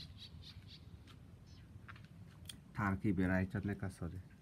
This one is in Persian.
ทางที่เบรายจัดในกระสอบ